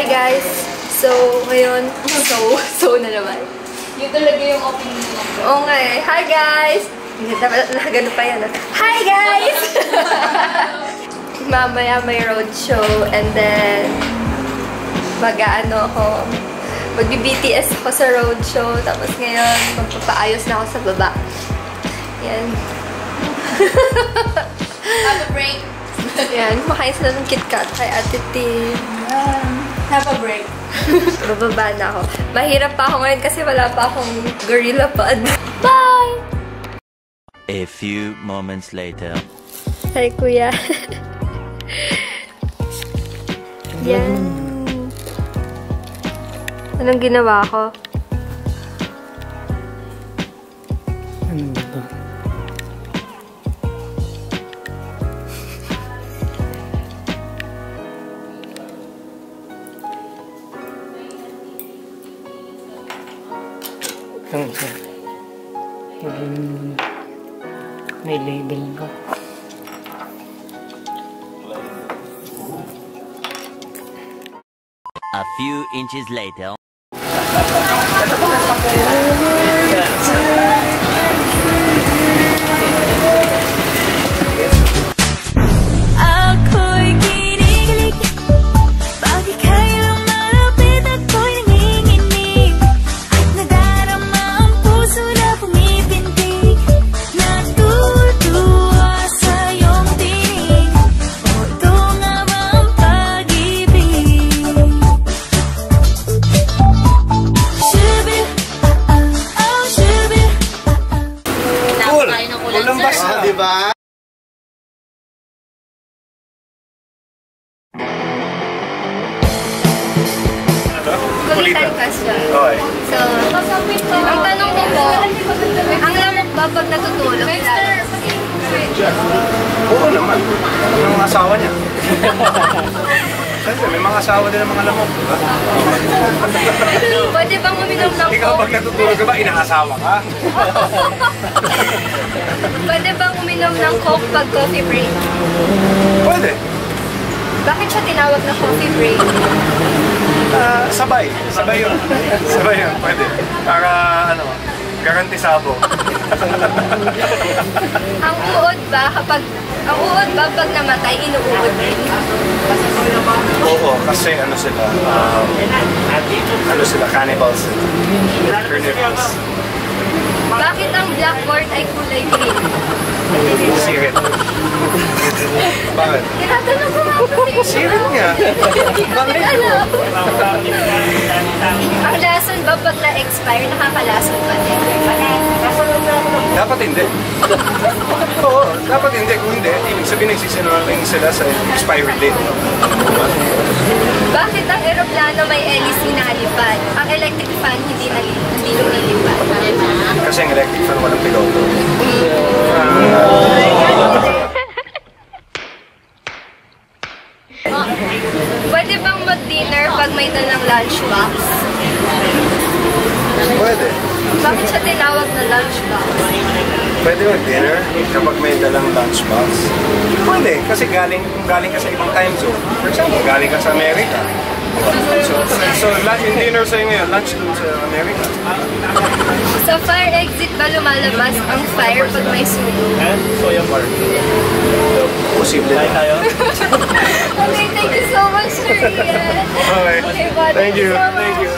Hi guys! So, ngayon, so na naman. Yun talaga yung opening mo. Oo nga eh. Hi guys! Nakagano pa yan. Hi guys! Mamaya may roadshow and then mag-ano ako. Mag-BTS ako sa roadshow. Tapos ngayon, magpapaayos na ako sa baba. Yan. Have a break. Yan. Makain sila ng KitKat kay Ate Tim. Have a break. Bababa na ako. Mahirap pa ako ngayon kasi wala pa akong gorilla pod. Bye! A few moments later. Hi, Kuya. Yan. Anong ginawa ko? Ano ba ito? Ito siya. May label ko. A few inches later. Diba? Kulitan question. Okay. So, ang tanong ko po, ang lamok ba pag natutulog? Oo naman. Yung mga asawa niya. Siyempre, may mga asawa din ng mga lamok, diba? Pwede bang uminom ng Ikaw Coke? pag natutulog ka ba, inaasawa ka? Pwede bang uminom ng Coke pag coffee break? Pwede. Bakit siya tinawag na coffee break? Sabay. Sabay yun. Sabay yun. Pwede. Para, ano, garantisado. Ang uod ba pag namatay, inuuod din? Oo, kasi ano sila, cannibals. Carnivores. Bakit ang blackboard ay kulay green? Sirit. Bakit? Tinatanong ko nga kasi. Sirit nga. Bakit? Ang lason ba pag na-expire, nakakalason pa din? Dapat hindi. Oo, dapat hindi. Kung hindi, ibig sabihin nagsisinungaling sila sa expiry date. Bakit ang eroplano may hélice na alipad? Ang electric fan hindi lumilipad? Kasi ang electric fan walang piloto. Pwede bang mag-dinner pag may dalang lunchbox? Pwede. Bakit siya tinawag na lunchbox? Pwede mag-dinner kapag may dalang lunchbox. Pwede, kasi galing ka sa ibang time zone. For example, galing ka sa Amerika. So yung dinner sa'yo ngayon, lunch dun sa Amerika. Sa fire exit ba lumalabas ang fire pag may sunog? Posible tayo. Okay, thank you so much, Sir Ian. Okay. Okay, bye. Thank you. So much. Thank you.